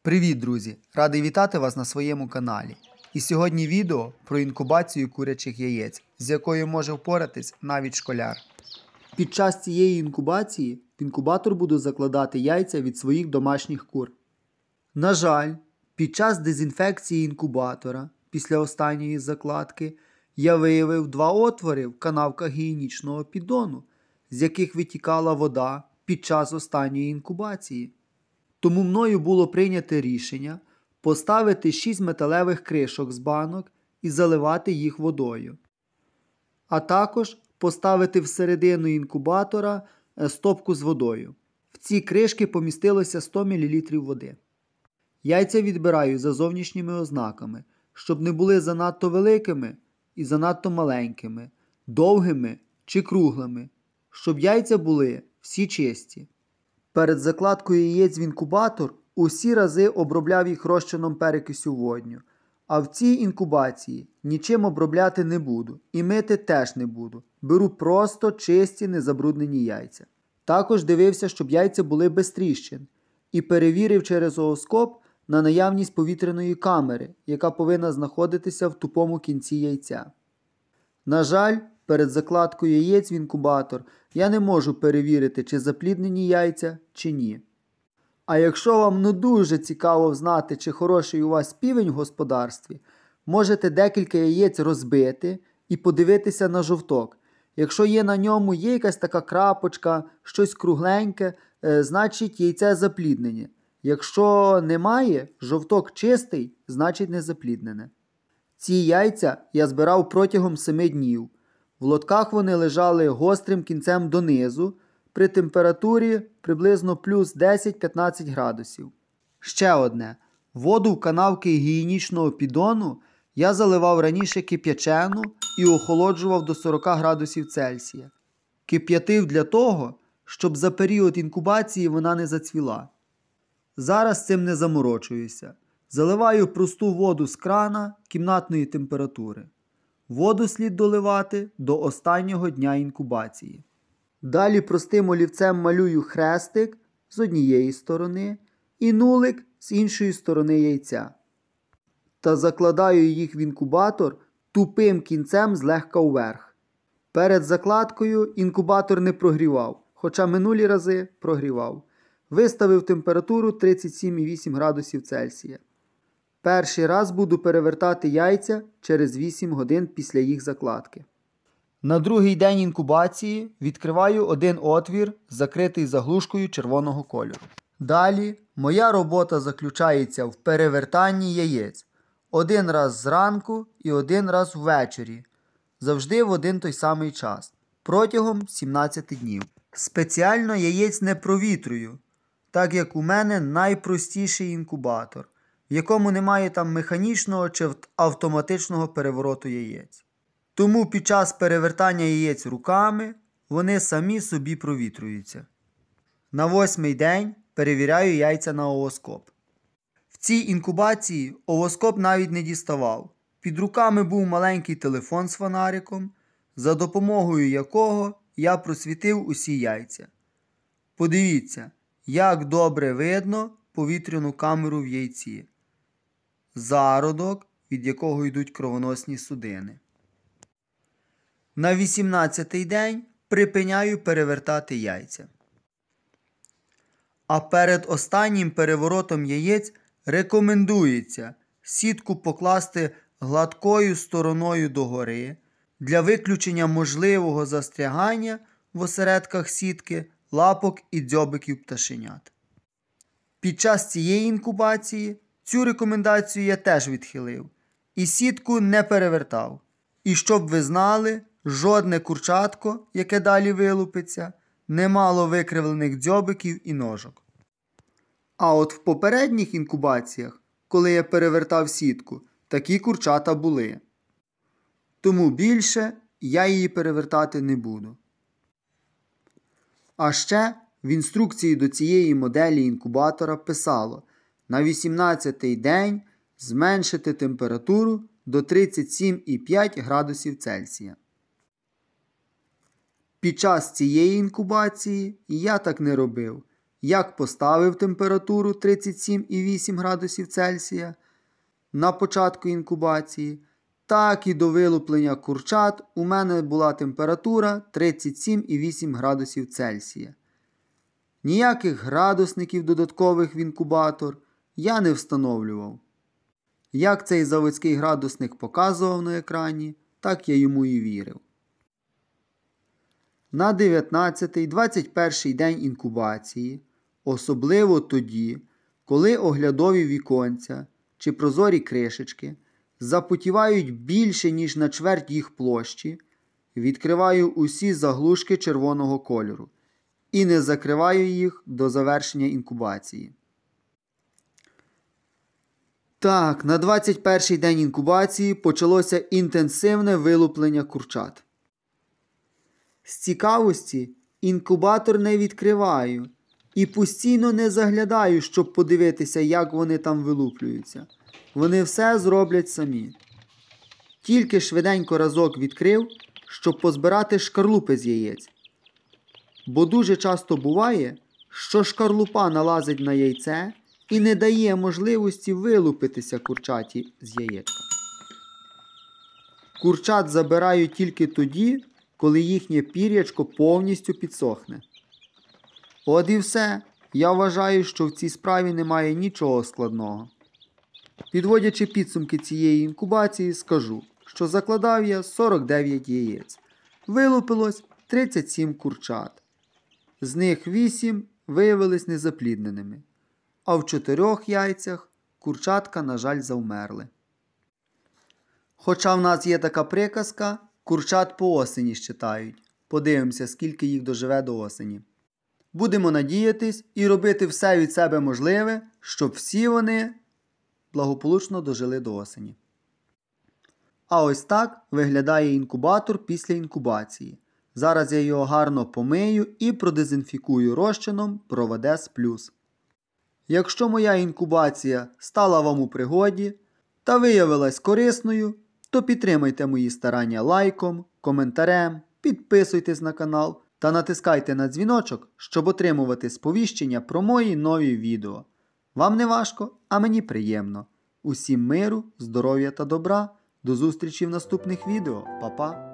Привіт, друзі! Радий вітати вас на своєму каналі. І сьогодні відео про інкубацію курячих яєць, з якою може впоратись навіть школяр. Під час цієї інкубації в інкубатор буду закладати яйця від своїх домашніх кур. На жаль, під час дезінфекції інкубатора, після останньої закладки, я виявив два отвори в канавках гігієнічного піддону, з яких витікала вода під час останньої інкубації. Тому мною було прийнято рішення поставити 6 металевих кришок з банок і заливати їх водою. А також поставити всередину інкубатора стопку з водою. В ці кришки помістилося 100 мл води. Яйця відбираю за зовнішніми ознаками, щоб не були занадто великими і занадто маленькими, довгими чи круглими, щоб яйця були всі чисті. Перед закладкою яєць в інкубатор усі рази обробляв їх розчином перекисю водню. А в цій інкубації нічим обробляти не буду і мити теж не буду. Беру просто чисті незабруднені яйця. Також дивився, щоб яйця були без тріщин. І перевірив через ооскоп на наявність повітряної камери, яка повинна знаходитися в тупому кінці яйця. На жаль, перед закладкою яєць в інкубатор я не можу перевірити, чи запліднені яйця, чи ні. А якщо вам дуже цікаво знати, чи хороший у вас півень в господарстві, можете декілька яєць розбити і подивитися на жовток. Якщо є на ньому якась така крапочка, щось кругленьке, значить яйце запліднене. Якщо немає, жовток чистий, значить не запліднене. Ці яйця я збирав протягом 7 днів. В лотках вони лежали гострим кінцем донизу, при температурі приблизно плюс 10-15 градусів. Ще одне. Воду в канавки гігієнічного піддону я заливав раніше кип'ячену і охолоджував до 40 градусів Цельсія. Кип'ятив для того, щоб за період інкубації вона не зацвіла. Зараз цим не заморочуюся. Заливаю просту воду з крана кімнатної температури. Воду слід доливати до останнього дня інкубації. Далі простим олівцем малюю хрестик з однієї сторони і нулик з іншої сторони яйця. Та закладаю їх в інкубатор тупим кінцем злегка вверх. Перед закладкою інкубатор не прогрівав, хоча минулі рази прогрівав. Виставив температуру 37,8 градусів Цельсія. Перший раз буду перевертати яйця через 8 годин після їх закладки. На другий день інкубації відкриваю один отвір, закритий заглушкою червоного кольору. Далі моя робота заключається в перевертанні яєць. Один раз зранку і один раз ввечері. Завжди в один той самий час. Протягом 17 днів. Спеціально яєць не провітрюю, так як у мене найпростіший інкубатор, в якому немає там механічного чи автоматичного перевороту яєць. Тому під час перевертання яєць руками вони самі собі провітрюються. На 8-й день перевіряю яйця на ооскоп. В цій інкубації ооскоп навіть не діставав. Під руками був маленький телефон з фонариком, за допомогою якого я просвітив усі яйця. Подивіться, як добре видно повітряну камеру в яйці. Зародок, від якого йдуть кровоносні судини. На 18-й день припиняю перевертати яйця. А перед останнім переворотом яєць рекомендується сітку покласти гладкою стороною догори для виключення можливого застрягання в осередках сітки лапок і дзьобиків пташенят. Під час цієї інкубації цю рекомендацію я теж відхилив і сітку не перевертав. І щоб ви знали, жодне курчатко, яке далі вилупиться, не мало викривлених дзьобиків і ножок. А от в попередніх інкубаціях, коли я перевертав сітку, такі курчата були. Тому більше я її перевертати не буду. А ще в інструкції до цієї моделі інкубатора писало на 18-й день зменшити температуру до 37,5 градусів Цельсія. Під час цієї інкубації я так не робив. як поставив температуру 37,8 градусів Цельсія на початку інкубації, так і до вилуплення курчат у мене була температура 37,8 градусів Цельсія. Ніяких градусників додаткових в інкубатор я не встановлював. Як цей заводський градусник показував на екрані, так я йому і вірив. На 19-21 день інкубації, особливо тоді, коли оглядові віконця чи прозорі кришечки запотівають більше, ніж на чверть їх площі, відкриваю усі заглушки червоного кольору і не закриваю їх до завершення інкубації. Так, на 21-й день інкубації почалося інтенсивне вилуплення курчат. З цікавості інкубатор не відкриваю і постійно не заглядаю, щоб подивитися, як вони там вилуплюються. Вони все зроблять самі. Тільки швиденько разок відкрив, щоб позбирати шкарлупи з яєць. Бо дуже часто буває, що шкарлупа налазить на яйце і не дає можливості вилупитися курчаті з яєчка. Курчат забираю тільки тоді, коли їхнє пір'ячко повністю підсохне. От і все. Я вважаю, що в цій справі немає нічого складного. Підводячи підсумки цієї інкубації, скажу, що закладав я 49 яєць. Вилупилось 37 курчат. З них 8 виявились незаплідненими. А в 4 яйцях курчатка, на жаль, завмерли. Хоча в нас є така приказка, курчат по осені щитають. Подивимося, скільки їх доживе до осені. Будемо надіятись і робити все від себе можливе, щоб всі вони благополучно дожили до осені. А ось так виглядає інкубатор після інкубації. Зараз я його гарно помию і продезінфікую розчином Провадес+. Якщо моя інкубація стала вам у пригоді та виявилась корисною, то підтримайте мої старання лайком, коментарем, підписуйтесь на канал та натискайте на дзвіночок, щоб отримувати сповіщення про мої нові відео. Вам не важко, а мені приємно. Усім миру, здоров'я та добра. До зустрічі в наступних відео. Па-па!